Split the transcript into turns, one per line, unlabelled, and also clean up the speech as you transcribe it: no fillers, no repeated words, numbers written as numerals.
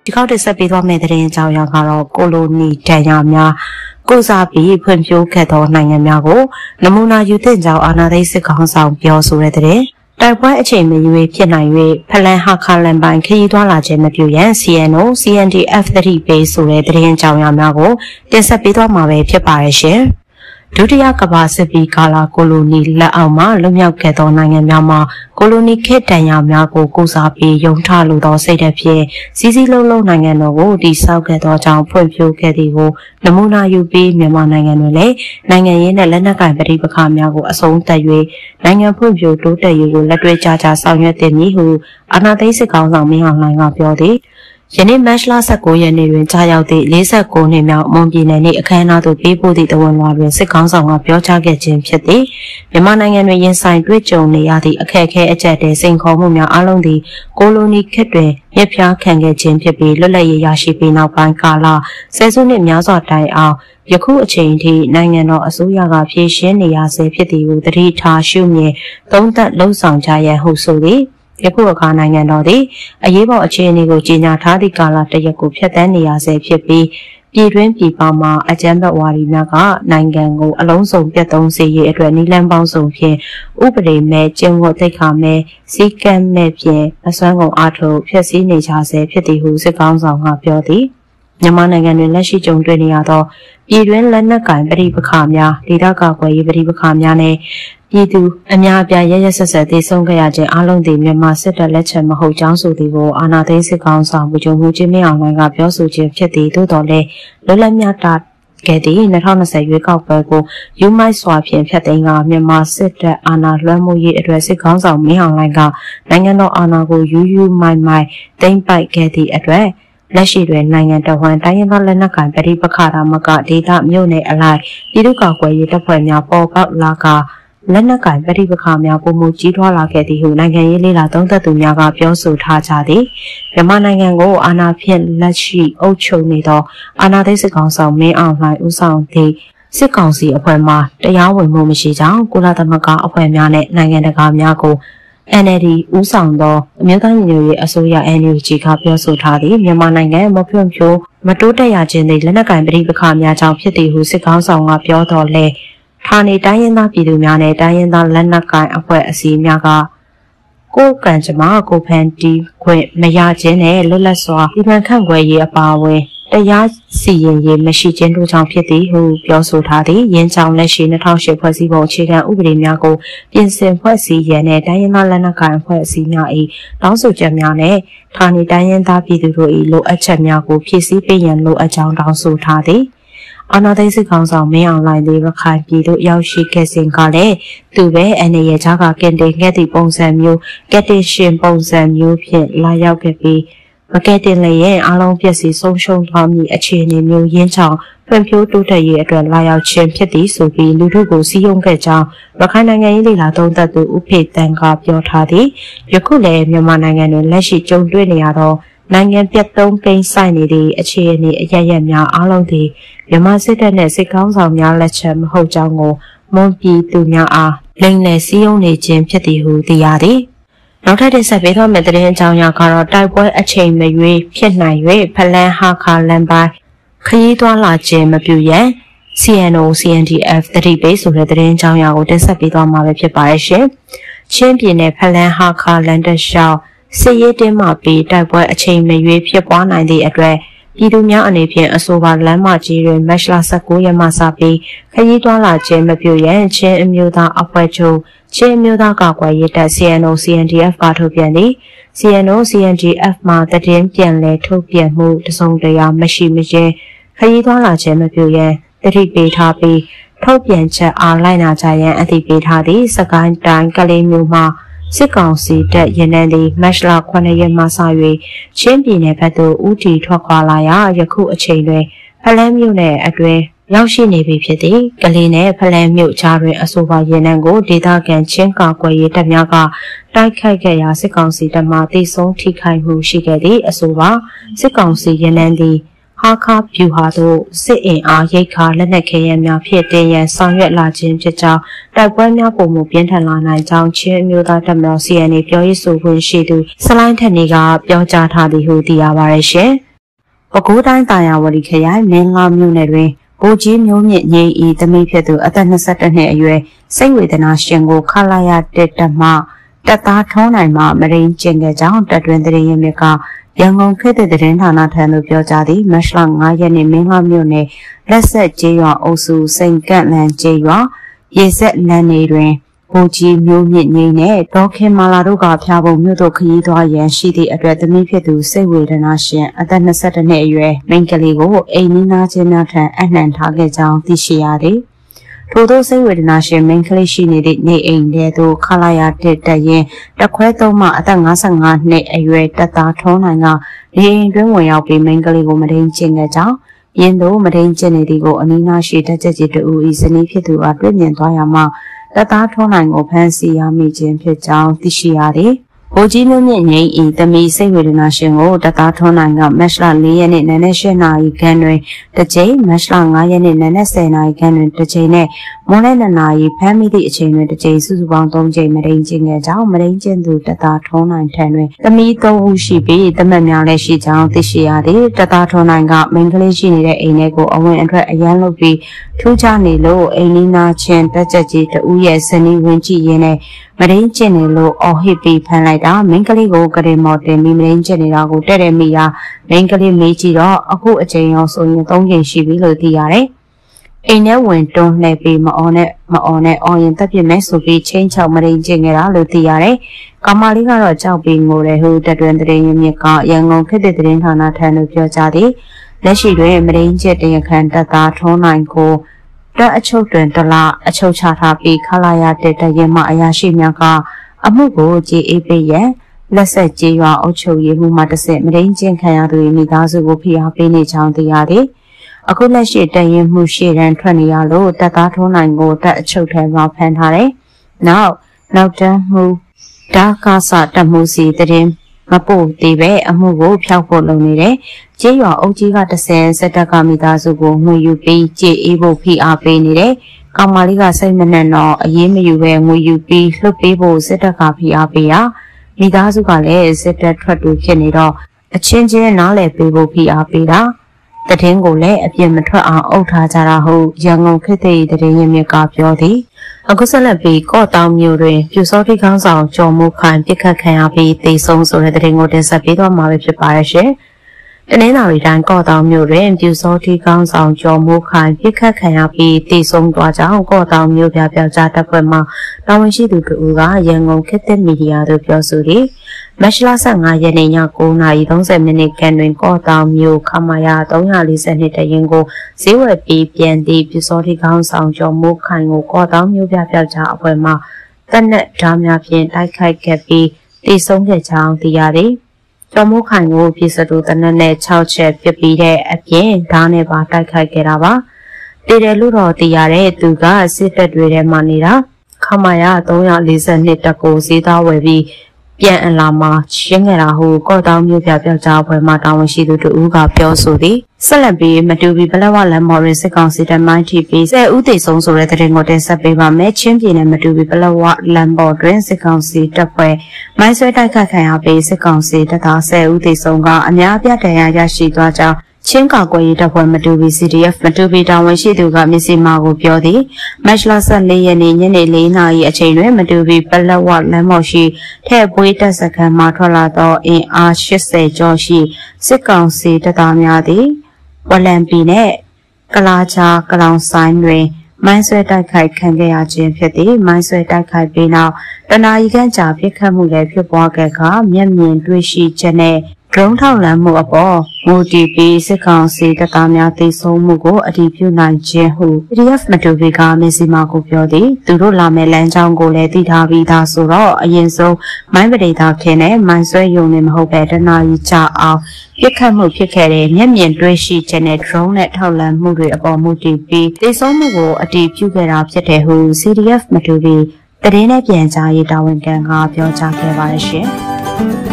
ဒီကောက်တက်ဆက်ပေးသွားမယ့်တဲ့ကြောင်းအရာကတော့ကိုလိုနီတန်ရာများကိုစားပြီးဖွံ့ဖြိုးခဲ့သောနိုင်ငံများကိုနမူနာယူသင့်ကြောင်းအာဏာသိမ်းစစ်ကောင်ဆောင်ပြောဆိုတဲ့တဲ့တိုက်ပွဲအချိန်မရွေးဖြစ်နိုင်၍ဖလန်ဟာခါလန်ပိုင်းခရီးသွားလာခြင်းမပြုရန် CNO CNDF 30 ပေးဆိုတဲ့တဲ့ကြောင်းအရာများကိုတင်ဆက်ပေးသွားမှာပဲဖြစ်ပါရဲ့ရှင်ဒုတိယကမ္ဘာစစ်ပြီးကာလကိုလိုနီလက်အောက်မှာလွတ်မြောက်ခဲ့သောနိုင်ငံများမှာကိုလိုနီခေတ်တန်ရာများကိုကိုစားပြီးယုံထလိုသောစိတ်ဓာတ်ဖြင့်စီးစီးလုံးလုံးနိုင်ငံတော်ကိုတည်ဆောက်ခဲ့သောကြောင့်ဖွံ့ဖြိုးခဲ့သည်ကိုနမူနာယူပြီးမြန်မာနိုင်ငံတွင်လည်းနိုင်ငံရေးနဲ့လက်နက်ကိုင်ပဋိပက္ခများကိုအဆုံးသတ်၍နိုင်ငံဖွံ့ဖြိုးတိုးတက်ရေးကိုလက်တွေ့ကျကျဆောင်ရွက်သင့်မည်ဟုအာဏာသိမ်းစစ်ကောင်ဆောင်မင်းအောင်လှိုင်ကပြောသည်ယနေ့မတ်လ19ရက်နေ့တွင်ကြားရောက်သည့်49နှစ်မြောက်မွန်ပြည်နယ်နေ့အခမ်းအနားသို့ပေးပို့သည့်တဝန်လွှာတွင်စစ်ကောင်ဆောင်ကပြောကြားခဲ့ခြင်းဖြစ်သည်မြန်မာနိုင်ငံတွင်ရင်ဆိုင်တွေ့ကြုံနေရသည့်အခက်အခဲအကျပ်တဲစိန်ခေါ်မှုများအလုံးသည်ကိုလိုနီခေတ်တွင်မြစ်ဖျားခံခဲ့ခြင်းဖြစ်ပြီးလွတ်လပ်ရေးရရှိပြီးနောက်ပိုင်းကာလဆယ်စုနှစ်များစွာတိုင်အောင်ယခုအချိန်ထိနိုင်ငံတော်အစိုးရကဖြည့်ရှင်းနေရဆဲဖြစ်သည်ကိုသတိထားရှုမြင်သုံးသပ်လှုံ့ဆော်ကြရန်ဟုဆိုသည်ယခုအခါနိုင်ငံတော်သည်အရေးပေါ်အခြေအနေကိုကြီးညာထားသည့်ကာလတစ်ရက်ကိုဖျက်ဆီးနေရဆဲဖြစ်ပြီးပြည်တွင်းပြည်ပမှအကြမ်းဖက်ဝါဒီများကနိုင်ငံကိုအလုံးစုံပြတ်သုံးစေရေးအတွက်နည်းလမ်းပေါင်းစုံဖြင့်ဥပဒေမဲ့ကျင့်ဝတ်သိက္ခာမဲ့စည်းကမ်းမဲ့ဖြင့်အစွမ်းကုန်အားထုတ်ဖျက်ဆီးနေကြဆဲဖြစ်သည်ဟုစစ်ကောင်ဆောင်ကပြောသည်မြန်မာနိုင်ငံတွင်လက်ရှိကြုံတွေ့နေရသောပြည်တွင်းလက်နက်ကိုင်ပဋိပက္ခများဒေသကာကွယ်ရေးပဋိပက္ခများနဲ့ပြည်သူအများအပြားရရဆက်ဆက်သေဆုံးခဲ့ရခြင်းအလုံးသည်မြန်မာစစ်တပ်လက်ချက်မဟုတ်ကြောင်းဆိုသည်ကိုအာဏာသိမ်းစစ်ကောင်ဆောင်ဗိုလ်ချုပ်မှူးကြီးမင်းအောင်လှိုင်ကပြောဆိုခြင်းဖြစ်သည်သို့တော်လည်းလွတ်လပ်မျှတခဲ့သည့်2020ရွေးကောက်ပွဲကိုယူမိုက်စွာဖြင့်ဖျက်သိမ်းကမြန်မာစစ်တပ်အာဏာလွှမ်းမိုးရေးအတွက်စစ်ကောင်ဆောင်မင်းအောင်လှိုင်ကနိုင်ငံတော်အာဏာကိုယူမိုက်သိမ်းပိုက်ခဲ့သည့်အတွက်လက်ရှိတွင်နိုင်ငံတော်ဝန်တိုင်းရင်းသားလက်နက်ကိုင်ပဋိပက္ခတာမကဒေသမြို့နယ်အလိုက်ပြည်သူ့ကာကွယ်ရေးတပ်ဖွဲ့များပေါ်ပေါက်လာကလက်နက်ကိုင်ပဋိပက္ခများပုံမူကြီးထွားလာခဲ့သည်ဟုနိုင်ငံရေးလေ့လာသုံးသပ်သူများကပြောဆိုထားကြသည်မြန်မာနိုင်ငံကိုအာဏာဖြင့်လက်ရှိအုပ်ချုပ်နေသောအာဏာသိမ်းစစ်ကောင်ဆောင်မင်းအောင်လှိုင်ဦးဆောင်သည့်စစ်ကောင်စီအဖွဲ့မှတရားဝင်မှုမရှိကြောင်းကုလသမဂ္ဂအဖွဲ့များနဲ့နိုင်ငံတကာများကိုNLD ဦးဆောင်သောအမျိုးသားညီညွတ်ရေးအစိုးရ NUG ကပြောဆိုထားသည့်မြန်မာနိုင်ငံမဖွံ့ဖြိုးမတိုးတက်ရခြင်းသည်လက်နက်ကိုင်ပဋိပက္ခများကြောင့်ဖြစ်သည်ဟုစစ်ကောင်ဆောင်ကပြောတော်လဲဌာနေတိုင်းရင်းသားပြည်သူများနဲ့တိုင်းရင်းသားလက်နက်ကိုင်အဖွဲ့အစည်းများကကိုယ်ကံကြမ္မာကိုဖန်တီးခွင့်မရခြင်းနဲ့လွတ်လပ်စွာဒီမှန်ခန့်ခွဲရေးအပါအဝင်တရားစီရင်ရေးမရှိခြင်းတို့ကြောင့်ဖြစ်သည်ဟုပြောဆိုထားသည်ရင်းချောင်းလက်ရှိ2008ဖွဲ့စည်းပုံအခြေခံဥပဒေများကိုပြင်ဆင်ဖွဲ့စည်းရန်နဲ့တိုင်းရင်းသားလက်နက်ကိုင်အဖွဲ့အစည်းများ၏တောင်းဆိုချက်များနဲ့ဌာနေတိုင်းရင်းသားပြည်သူတို့၏လိုအပ်ချက်များကိုဖြည့်ဆည်းပေးရန်လိုအပ်ကြောင်းတောင်းဆိုထားသည်အာဏာသိမ်းစစ်ကောင်ဆောင်မင်းအောင်လှိုင်သည်ရခိုင်ပြည်သို့ရောက်ရှိခဲ့စဉ်ကလည်းသူပဲအနေရကြားကကင်တင်ခဲ့သည့်ပုံစံမျိုးကက်တင်ရှင်ပုံစံမျိုးဖြင့်လာရောက်ခဲ့ပြီးမကဲတင်လည်းရဲ့အားလုံးပြည့်စည်ဆုံးရှုံးသွားမည့်အခြေအနေမျိုးရင်းချောင်းဖွံ့ဖြိုးတိုးတက်ရေးအတွက်လာရောက်ခြင်းဖြစ်သည်ဆိုပြီးလူထုကိုစည်းရုံးခဲ့ကြောင်းရခိုင်နိုင်ငံရေးလေလာသုံးသပ်သူဦးဖေတန်းကပြောထားသည်ယခုလည်းမြန်မာနိုင်ငံတွင်လက်ရှိကြုံတွေ့နေရသောနိုင်ငံပြတ်သုံးကိန်းဆိုင်နေသည့်အခြေအနေအရရက်များအားလုံးသည်မြန်မာစစ်တပ်နှင့်စစ်ကောင်ဆောင်များလက်ချက်မဟုတ်ကြောင်းကိုမွန်ပြည်သူများအားလိမ်လည်စည်းရုံးနေခြင်းဖြစ်သည်ဟုသိရသည်နောက်ထပ်တင်ဆက်ပေးသောမယ့်သတင်းအကြောင်းအရာကတော့တိုက်ပွဲအချိန်မရွေးဖြစ်နိုင်၍ဖလန်ဟာခါလန်ပိုင်းခရီးသွားလာခြင်းမပြုရန် CNO CNDF 30 ပေးဆိုတဲ့သတင်းအကြောင်းအရာကိုတင်ဆက်ပေးသွားမှာပဲဖြစ်ပါရဲ့ရှင်ချင်းပြည်နယ်ဖလန်ဟာခါလန်တရှောင်းစစ်ရေးတင်းမာပြီးတိုက်ပွဲအချိန်မရွေးဖြစ်ပွားနိုင်သည့်အတွက်ပြည်သူများအနေဖြင့်အဆိုပါလမ်းမကြီးတွင်မတ်လ19ရက်မှစပြီးခရီးသွားလာခြင်းမပြုရန်ချင်းအမျိုးသားအဖွဲ့ချုပ်ချင်းအမျိုးသားကာကွယ်ရေးတပ် CNO CNDF ကထုတ်ပြန်သည် CNO CNDF မှတည်င်းပြန်လည်ထုတ်ပြန်မှုတစုံတရာမရှိမချင်းခရီးသွားလာခြင်းမပြုရန်တတိပေးထားပြီးထုတ်ပြန်ချက်အားလိုက်နာကြရန်အသိပေးထားသည်စကိုင်းတိုင်းကလေးမျိုးမှစစ်ကောင်စီတပ်ရန်နန်းသည်မတ်လ9ရက်မှစ၍ချင်းပြည်နယ်ဘက်သို့ဦးတည်ထွက်ခွာလာရာယခုအချိန်တွင်ဖလန်းမြို့နယ်အတွင်းရောက်ရှိနေပြီဖြစ်သည်ကလေးနယ်ဖလန်းမြို့ကြားတွင်အဆိုပါရန်နန်းကိုဒေသခံချင်းကာကွယ်ရေးတပ်များကတိုက်ခိုက်ခဲ့ရာစစ်ကောင်စီတပ်မှတိစုံထိခိုက်မှုရှိခဲ့သည့်အဆိုပါစစ်ကောင်စီရန်နန်းသည်ဟာခါဖြူဟာတို့စစ်အင်အားရိတ်ခါလက်နက်ခဲယမ်းများဖြစ်တင်ရန်ဆောင်ရွက်လာခြင်းဖြစ်ကြောင်းတိုက်ပွဲများပုံမှုပြင်းထန်လာနိုင်ကြောင်းချင်းမျိုးသားတပ်မတော် CNA ပြောရေးဆိုခွင့်ရှိသူစလိုင်းထက်နေကပြောကြားထားသည်ဟုသိရပါတယ်ရှင်ပဲခူးတိုင်းတာယာဝတီခရိုင်မင်းလာမြို့နယ်တွင်ဗိုလ်ကြီးမျိုးမြင့်ငိမ့်ဤသမီးဖြစ်သူအသက်22နှစ်အရွယ်စိတ်ဝေဒနာရှင်ကိုခလာရတက်တမတပ်သားထုံးနိုင်မှမရင်းကျင်ခဲ့ကြောင်းတပ်တွင်သတင်းရင်းမြစ်ကရန်ကုန်ခေတ်သစ်သတင်းဌာနထံသို့ပြောကြားသည့်မတ်လ9ရက်နေ့မင်းလာမြို့နယ်လက်ဆက်ကျေးရွာအုပ်စုစိန်ကန့်လန်ကျေးရွာရေဆက်လမ်းနေတွင်ဗိုလ်ကြီးမျိုးမြင့်ငိမ့်နဲ့ဒေါခင်မာလာတို့ကဖျားပုံမြို့သို့ခရီးသွားရန်ရှိသည့်အတွက်သမီးဖြစ်သူစိတ်ဝေဒနာရှင်အသက်22နှစ်အရွယ်မိန်းကလေးကိုအိမ်နီးနားချင်းများထံအနှံထားခဲ့ကြောင်းသိရှိရသည်။ထို့သောစိတ်ဝေဒနာရှင်မိန်းကလေးရှိနေသည့်နေအိမ်ထဲသို့ခလာရတက်တရင်တခွဲသုံးမှအသက်55နှစ်အရွယ်တပ်သားထုံးနိုင်ကနေအိမ်တွင်ဝင်ရောက်ပြီးမိန်းကလေးကိုမဒိန်ကျင်ခဲ့ကြောင်းရင်းတို့မဒိန်ကျင်နေသည်ကိုအနီးနားရှိတပ်ချက်ကြီးတူဤဇနီးဖြစ်သူကတွေ့မြင်သွားရမှတပ်သားထုံးနိုင်ကိုဖမ်းဆီးရမိခြင်းဖြစ်ကြောင်းသိရှိရသည်။ဗိုလ်ကြီးမျိုးမြင့်ငိမ့်ဤသမီးစိတ်ဝေဒနာရှင်ကိုတပ်သားထုံးနိုင်ကမတ်လ4ရက်နေ့နံနက်8နာရီခန့်တွင်တစ်ကြိမ်မတ်လ9ရက်နေ့နံနက်10နာရီခန့်တွင်တစ်ကြိမ်နဲ့မွန်းလယ်2နာရီဖမ်းမိသည့်အချိန်တွင်တစ်ကြိမ်စုစုပေါင်း3ကြိမ်မဒိန်ကျင်ခဲ့ကြောင်းမဒိန်ကျင်သူတပ်သားထုံးနိုင်ထံတွင်သမီး3ဦးရှိပြီးတမက်များလည်းရှိကြောင်းသိရှိရသည်တပ်သားထုံးနိုင်ကမိန်းကလေးရှိနေတဲ့အိမ်ထဲကိုအဝင်အထွက်အရန်လုပ်ပြီးထူးခြားနေလို့အိမ်နီးနားချင်းတပ်ချက်ကြီးတဦးရဲ့ဇနီးဝင်ကြည့်ရင်းနဲ့မရင်းကျင်နေလို့အော်ဟစ်ပြီးဖမ်းလိုက်တာမိန်းကလေးကိုကရင်မော်တင်ပြီးမရင်းကျင်နေတာကိုတဲ့တဲ့မိတာမိန်းကလေးမေးကြည့်တော့အခုအချိန်ရောဆိုရင်3ချိန်ရှိပြီလို့သိရတယ်။အိမ်ထဲဝင်တွန်းလှည့်ပြီးမအော်နဲ့အော်ရင်တက်ပြစ်မယ်ဆိုပြီးချင်းချောက်မရင်းကျင်နေတာလို့သိရတယ်။ကောင်မလေးကတော့ကြောက်ပြီးငိုတယ်ဟုတပ်တွင်သတင်းရင်းမြစ်ကရန်ကုန်ခေတ်သစ်သတင်းဌာနထံသို့ပြောကြားသည်လက်ရှိတွင်မရင်းကျင်တရားခံတပ်သားထုံးနိုင်ကိုတပ်အချုပ်တွင်တလအချုပ်ချထားပြီးခလာရတဲ့တရင်မှအရာရှိများကအမှုကိုကြေအေးပေးရန်လက်ဆက်ကျေးရွာအုပ်ချုပ်ရေးမှူးမှတစ်ဆင့်မရင်းကျင်ခံရသူ၏မိသားစုကိုဖိအားပေးနေကြောင်းသိရသည်အခုလက်ရှိတရင်မှုရှေ့တန်းထွက်နေရလို့တပ်သားထုံးနိုင်ကိုတပ်အချုပ်ထဲမှာဖမ်းထားတယ်နောက်တန်းမှုဒါကာစတပ်မှုစီတရင်မပို့သေးပဲအမှုကိုဖျောက်ဖို့လုပ်နေတယ်။ကျေးရွာအုပ်ကြီးက30စက်တပ်ကမိသားစုကိုငွေယူပြီးကြေအေးဖို့ဖိအားပေးနေတယ်။ကောင်မလေးကစိတ်မနှံ့တော့အရေးမယူပဲငွေယူပြီးလှုပ်ပေးဖို့စစ်တပ်ကဖိအားပေးတာ။မိသားစုကလည်းစစ်တပ်ထွက်တူဖြစ်နေတော့အချင်းချင်းနားလည်ပေးဖို့ဖိအားပေးတာ။တည်င်းကိုလည်းအပြစ်မထွက်အောင်အုပ်ထားကြတာဟုတ်ရန်ကုန်ခေတ်သစ်တည်င်းရမြစ်ကပြောသည်။အခုဆက်လက်ပြီးကော့တောင်မြို့တွင်ပြူစောတိခေါင်းဆောင်ကျော်မိုးခိုင်ပြစ်ခတ်ခံရပြီးတေဆုံးဆိုတဲ့သတင်းကိုတင်ဆက်ပေးသွားမှာဖြစ်ပါရဲ့ရှင်။တနင်္လာရီတိုင်းကော့တောင်မြို့တွင်ပြူစောတိခေါင်းဆောင်ကျော်မိုးခိုင်ပြစ်ခတ်ခံရပြီးတေဆုံးသွားကြောင်းကော့တောင်မြို့ပြပြောက်ကြားတပ်ဖွဲ့မှတာဝန်ရှိသူတို့ကရန်ကုန်ခေတ်သစ်မီဒီယာသို့ပြောဆိုသည်။မတ်လ15ရက်နေ့ည9:30မိနစ်ခန့်တွင်ကော့တောင်မြို့ခမာယာ342တရင်ကိုဈေးဝယ်ပြီးပြန်သည့်ပြူစောတိခေါင်းဆောင်ကျော်မိုးခိုင်ကိုကော့တောင်မြို့ပြပြောက်ကြားအဖွဲ့မှတပ်နက်ဓာတ်များဖြင့်တိုက်ခိုက်ခဲ့ပြီးတေဆုံးခဲ့ကြောင်းသိရသည်။ကျော်မိုးခိုင်ကိုပြည်စတူတပ်နက်နဲ့6ချက်ပစ်ပြီးတဲ့အပြင်ဓာတ်နဲ့ပါတိုက်ခိုက်ခဲ့တာပါ။တည်တယ်လို့တော့သိရတဲ့သူကစစ်တပ်တွေထဲမှာနေတာခမာယာ342တပ်ကိုဈေးသားဝယ်ပြီးပြန်အလာမှာရှင်းခဲ့တာဟုကော့တောင်မြို့ပြပြောက်ကြားအဖွဲ့မှတာဝန်ရှိသူတို့ကပြောဆိုသည်ဆက်လက်ပြီးမတူပီပလက်ဝလမ်းမော်ရစစ်ကောင်စီတပ်မိုင်းထိပြီး10ဦးသေဆုံးဆိုတဲ့သတင်းကိုတင်ဆက်ပေးပါမယ်ချင်းပြည်နယ်မတူပီပလက်ဝလမ်းပေါ်တွင်စစ်ကောင်စီတပ်ဖွဲ့မိုင်းဆွဲတိုက်ခတ်ခံရပြီးစစ်ကောင်စီတပ်သား10ဦးသေဆုံးကအများအပြားဒဏ်ရာရရှိသွားကြောင်းချင်းကာကွယ်ရေးတပ်ဖွဲ့မတူပီ CDF မတူပီတာဝန်ရှိသူကမျက်စိမှကိုပြောသည်မတ်လ14ရက်နေ့ညနေ4နာရီအချိန်တွင်မတူပီပလက်ဝလမ်းမော်ရှိထဲ့ပွေးတပ်စခန်းမှထွက်လာသောအင်အား80ကျော်ရှိစစ်ကောင်စီတပ်သားများသည်ဝလံပီနှင့်ကလာချာကလောင်ဆိုင်တွင်မိုင်းဆွဲတိုက်ခိုက်ခံခဲ့ရခြင်းဖြစ်သည်မိုင်းဆွဲတိုက်ခိုက်ပြီးနောက်တနာရီခန့်ကြာပြစ်ခတ်မှုလည်းဖြစ်ပွားခဲ့ကမျက်မြင်တွေ့ရှိချက်နဲ့ဒရုန်းထောက်လှမ်းမှုအပေါ်မူတည်ပြီးစစ်ကောင်စီတပ်သားများသိဆုံးမှုကိုအတည်ပြုနိုင်ခြင်းဟု PDF မတူပီကမျက်စိမှကိုပြောသည်သူတို့လာမဲ့လမ်းကြောင်းကိုလည်းသိထားပြီးသားဆိုတော့အရင်ဆုံးမိုင်းပဒေသာခင်းနဲ့မိုင်းဆွဲယုံနေမဟုတ်ပဲတနာရီကြာအောင်ပြစ်ခတ်မှုဖြစ်ခဲ့တဲ့မျက်မြင်တွေ့ရှိချက်နဲ့ drone နဲ့ထောက်လှမ်းမှုတွေအပေါ်မူတည်ပြီးသိဆုံးမှုကိုအတည်ပြုခဲ့တာဖြစ်တယ်ဟု CDF မတူပီတရင်နဲ့ပြန်ကြားရေးတာဝန်ခံကပြောကြားခဲ့ပါတယ်ရှင်